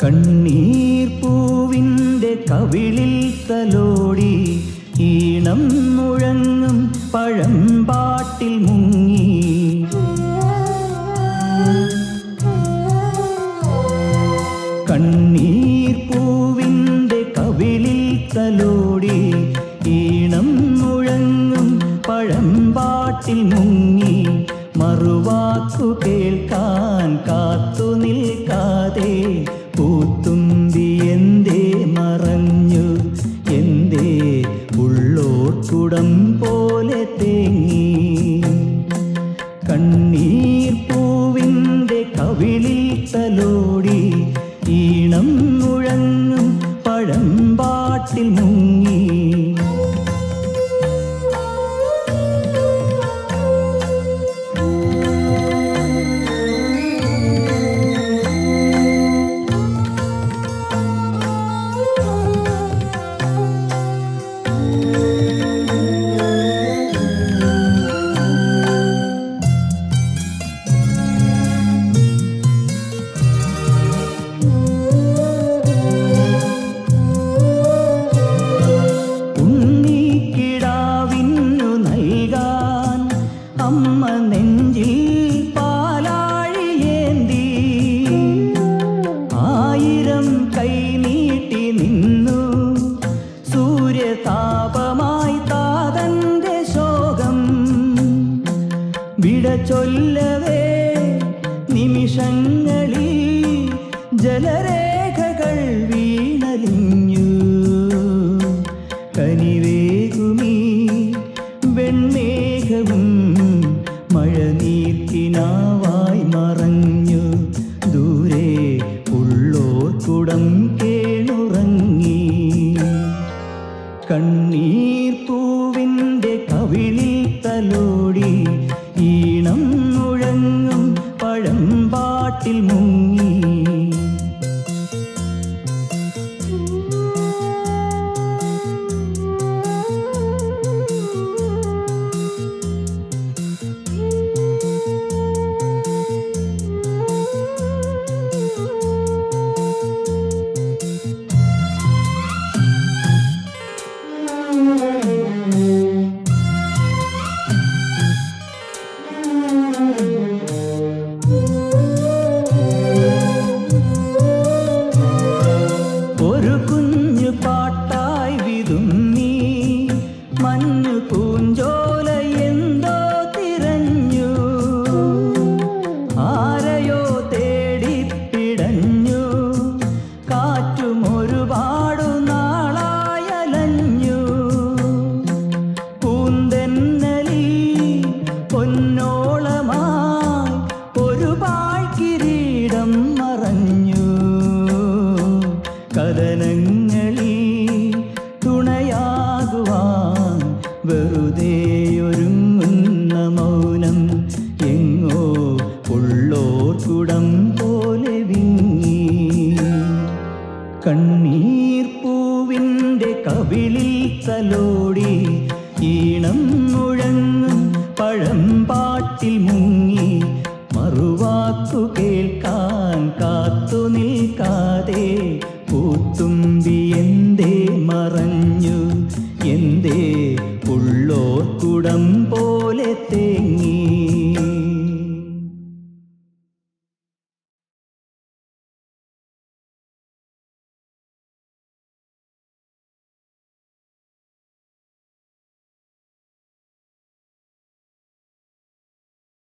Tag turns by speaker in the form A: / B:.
A: കണ്ണീർ പൂവിൻ്റെ കവിളിൽ തലോടി ഈണം മുഴങ്ങും പഴമ്പാട്ടിൽ മുങ്ങി. കണ്ണീർ പൂവിൻ്റെ കവിളിൽ തലോടി ഈണം മുഴങ്ങും പഴമ്പാട്ടിൽ മുങ്ങി. മറുവാക്കു കേൾക്കാൻ കാത്തു നിൽക്കാതെ പൂത്തുമ്പി എന്തേ മറഞ്ഞു, എന്തേ ഉള്ളോർക്കുടം പോലെ തേങ്ങി. കണ്ണീർ പൂവിൻ്റെ കവിളിൽ തലോടി ഈണം മുഴങ്ങും പഴമ്പാട്ടിൽ മുങ്ങി. അമ്മ നെഞ്ചിൽ പാലാഴിയേന്തി ആയിരം കൈ നീട്ടി നിന്നു. സൂര്യതാപമായി താതന്റെ ശോകം വിട ചൊല്ലവേ നിമിഷങ്ങളിൽ ജലരേഖകൾ വീണലിഞ്ഞു. കനിവേകുമീ വെൺമേഘവും മഴനീർക്കിനാവായി മറഞ്ഞു. ദൂരെ ഉള്ളോർക്കുടം കേണുറങ്ങി. കണ്ണീർ പൂവിൻ്റെ കവിളിൽ തലോടി ഈണം മുഴങ്ങും പഴമ്പാട്ടിൽ മുങ്ങി. ഒരു കുഞ്ഞു പാട്ടായി വിതുമ്മി മഞ്ഞു പൂഞ്ചോല എന്തോ തിരഞ്ഞു. ആരെയോ തേടിപ്പിടഞ്ഞു. കാറ്റും ഒരുപാടു നാളായലഞ്ഞു. പൂന്തെന്നലി പൊന്നോളമായി ഒരു പാഴ്കിരീടം മറഞ്ഞു. കഥനങ്ങളിൽ തുണയാകുവാൻ വെറുതെയൊരുങ്ങുന്ന മൗനം എങ്ങോ ഉള്ളോർക്കുടം പോലെ വിങ്ങി. കണ്ണീർ പൂവിൻ്റെ കവിളിൽ തലോടി ഈണം മുഴങ്ങും പഴമ്പാട്ടിൽ മുങ്ങി. മറുവാക്കു കേൾക്കാൻ കാത്തു നിൽക്കാതെ പൂത്തുമ്പി എന്തേ മറഞ്ഞു.